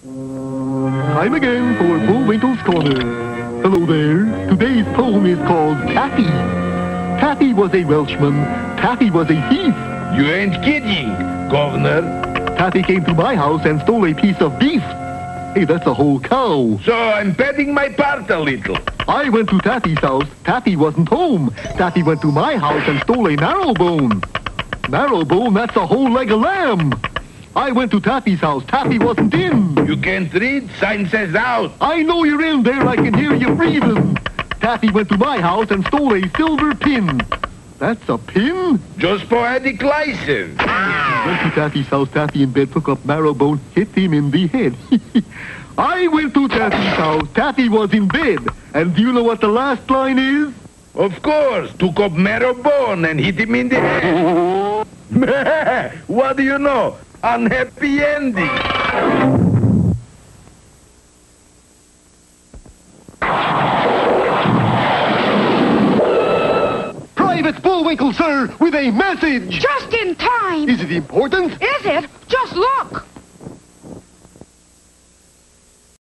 Time again for Bullwinkle's Corner. Hello there. Today's poem is called Taffy. Taffy was a Welshman. Taffy was a thief. You ain't kidding, Governor. Taffy came to my house and stole a piece of beef. Hey, that's a whole cow. So I'm betting my part a little. I went to Taffy's house. Taffy wasn't home. Taffy went to my house and stole a marrow bone. Marrow bone, that's a whole leg of lamb. I went to Taffy's house. Taffy wasn't in. You can't read? Sign says out. I know you're in there. I can hear you breathing. Taffy went to my house and stole a silver pin. That's a pin? Just poetic license. Went to Taffy's house. Taffy in bed took up marrow bone, hit him in the head. I went to Taffy's house. Taffy was in bed. And do you know what the last line is? Of course. Took up marrow bone and hit him in the head. What do you know? Unhappy ending. Private Bullwinkle, sir, with a message. Just in time. Is it important? Is it? Just look.